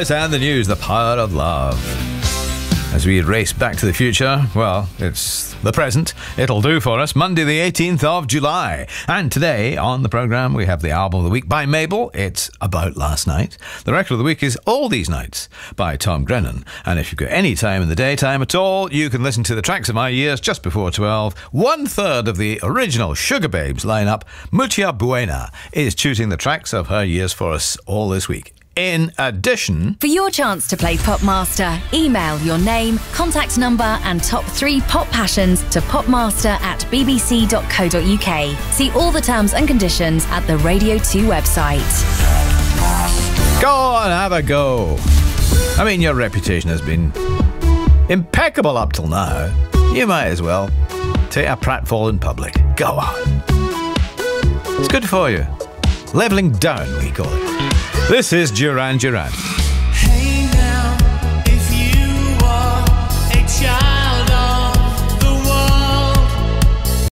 it and the news, the power of love. As we race back to the future, well, it's the present. It'll do for us. Monday the 18th of July. And today on the programme we have the album of the week by Mabel. It's About Last Night. The record of the week is All These Nights by Tom Grennan. And if you've got any time in the daytime at all, you can listen to the tracks of my years just before 12. 1/3 of the original Sugar Babes lineup, Mucha Buena, is choosing the tracks of her years for us all this week. In addition, for your chance to play Popmaster, email your name, contact number and top 3 pop passions to popmaster@bbc.co.uk. See all the terms and conditions at the Radio 2 website. Go on, have a go. I mean, your reputation has been impeccable up till now. You might as well take a pratfall in public. Go on. It's good for you. Levelling down, we call it. This is Duran Duran.